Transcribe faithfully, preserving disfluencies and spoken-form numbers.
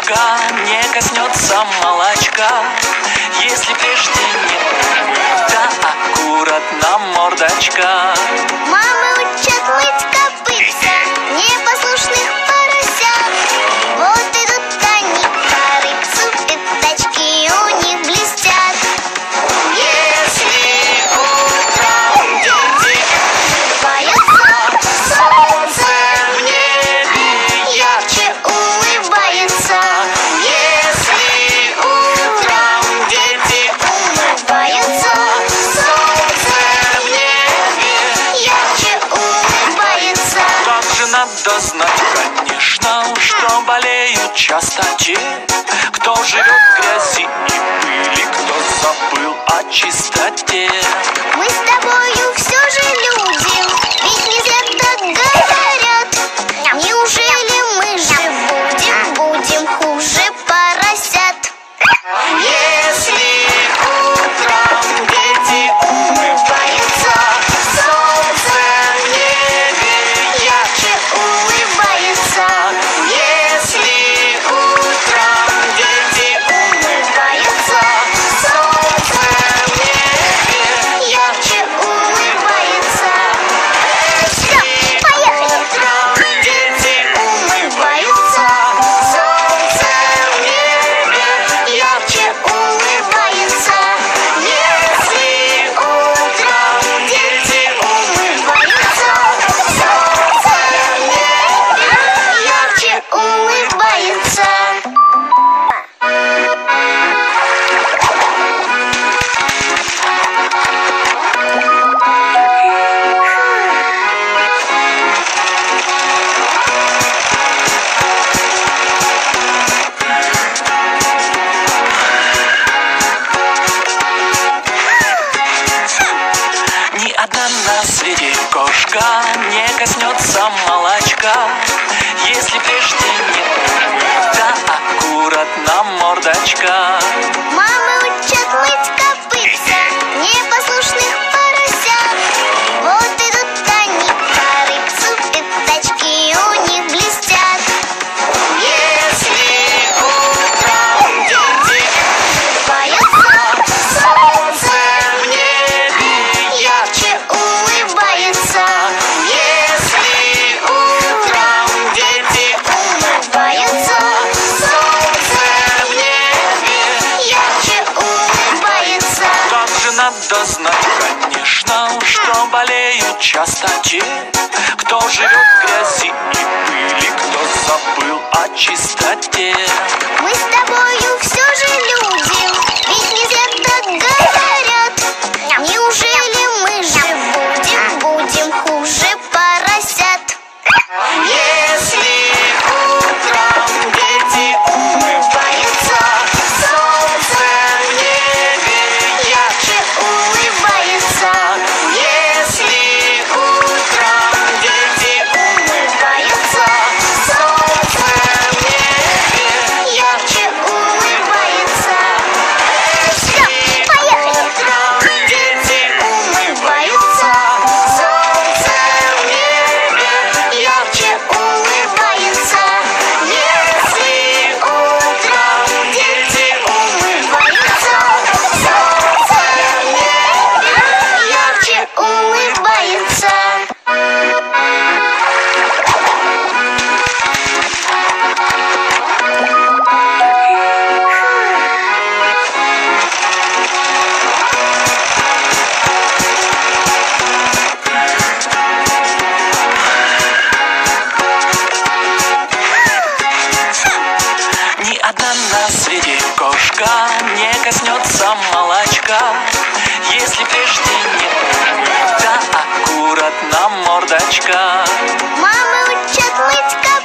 кошка не коснется молочка, если прежде не да аккуратно мордочка. Мамы учат мыть копытца непослушных поросят. Вот идут они по рыбцу, пятачки у них блестят. Если утром дети Боятся, солнце в небе ярче улыбается. Если утром дети Боятся, солнце в небе ярче улыбается. также надо знать, конечно, что болеют часто те, кто живет в грязи и пыли, кто забыл о чистоте. Мы с тобою все же люди, ведь не зря так говорят. Неужели мы же будем, будем хуже поросят? Если утром дети умываются, солнце в небе ярче Улыбается, Если утром дети умываются, солнце в небе ярче улыбается. Если Поехали! утром дети умываются, солнце в небе ярче улыбается. Если утром дети умываются, солнце в небе ярче Улыбается. Ни одна на свете кошка не коснется молочка, если прежде не да аккуратно мордочка. Мамы учат мыть копытца непослушных поросят. Вот идут они по рыбцу, пятачки у них блестят. Если утром дети Боятся, солнце в небе ярче улыбается. Если утром дети Боятся, солнце в небе ярче улыбается. также надо знать, конечно, что болеют часто те, кто живет в грязи и пыли, кто забыл о чистоте. Мы с тобою все же люди, ведь не зря так говорят. Неужели мы же будем, будем хуже поросят? Если утром дети умываются, солнце в небе ярче Улыбается, Если утром дети умываются, солнце в небе ярче улыбается. Если Поехали! утром дети умываются, солнце в небе ярче Улыбается, Если утром дети умываются, солнце в небе ярче улыбается. Ни одна на свете кошка не коснется молочка, если прежде не да аккуратно мордочка. Мамы учат мыть